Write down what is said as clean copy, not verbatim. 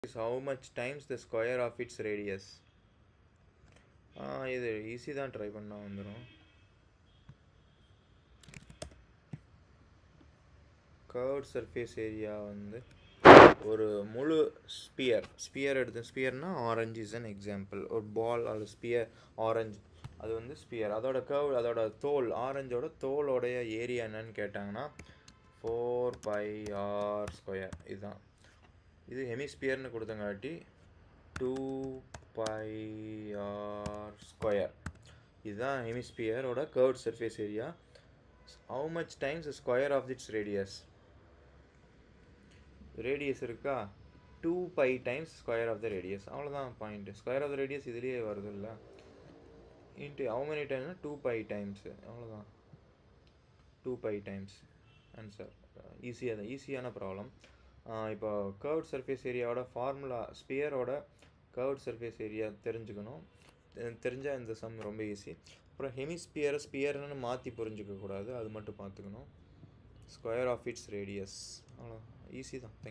is how much times the square of its radius. இது easy தான், try பண்ணால் வந்துடும். கர்வ்ட் சர்ஃபேஸ் ஏரியா வந்து ஒரு முழு ஸ்பியர் எடுத்து, ஸ்பியர்னா ஆரஞ்சு இஸ் அன் எக்ஸாம்பிள். ஒரு பால் அல்லது ஸ்பியர் ஆரஞ்சு, அது வந்து ஸ்பியர். அதோட கர்வ், அதோட தோல், ஆரஞ்சோட தோலோடைய ஏரியா என்னன்னு கேட்டாங்கன்னா 4πr². இதுதான். இது ஹெமிஸ்பியர்னு கொடுத்தங்காட்டி 2πr². இதுதான் ஹெமிஸ்பியரோட curved surface area. How much times the square of its radius? Radius இருக்கா, 2π times square of the radius. அவ்வளோதான் point. Square of the radius இதுலேயே வருது இல்லை, into how many times, 2π times. அவ்வளோதான், 2π times ஆன்சர். ஈஸியான ப்ராப்ளம். இப்போ கர்வ்ட் சர்ஃபேஸ் ஏரியாவோட formula, ஸ்பியரோட கர்வ்ட் சர்ஃபேஸ் ஏரியா தெரிஞ்சுக்கணும். தெரிஞ்சால் இந்த சம் ரொம்ப ஈஸி. அப்புறம் ஸ்பியர்னு மாற்றி புரிஞ்சிக்கக்கூடாது, அது மட்டும் பார்த்துக்கணும். ஸ்கொயர் ஆஃப் இட்ஸ் ரேடியஸ், அவ்வளோ ஈஸி தான்.